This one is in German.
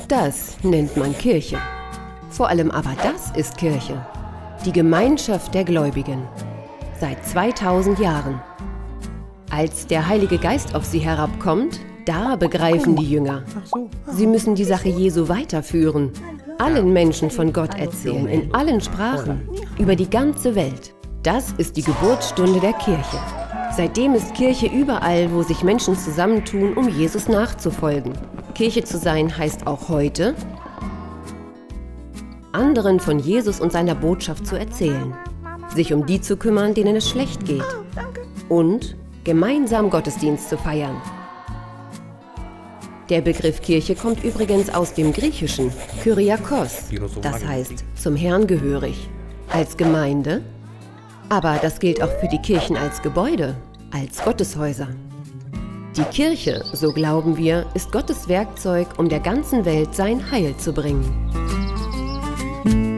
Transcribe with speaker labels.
Speaker 1: Das nennt man Kirche. Vor allem aber das ist Kirche. Die Gemeinschaft der Gläubigen. Seit 2000 Jahren. Als der Heilige Geist auf sie herabkommt, da begreifen die Jünger. Sie müssen die Sache Jesu weiterführen. Allen Menschen von Gott erzählen, in allen Sprachen, über die ganze Welt. Das ist die Geburtsstunde der Kirche. Seitdem ist Kirche überall, wo sich Menschen zusammentun, um Jesus nachzufolgen. Kirche zu sein heißt auch heute, anderen von Jesus und seiner Botschaft zu erzählen, sich um die zu kümmern, denen es schlecht geht und gemeinsam Gottesdienst zu feiern. Der Begriff Kirche kommt übrigens aus dem Griechischen, Kyriakos, das heißt zum Herrn gehörig, als Gemeinde, aber das gilt auch für die Kirchen als Gebäude, als Gotteshäuser. Die Kirche, so glauben wir, ist Gottes Werkzeug, um der ganzen Welt sein Heil zu bringen.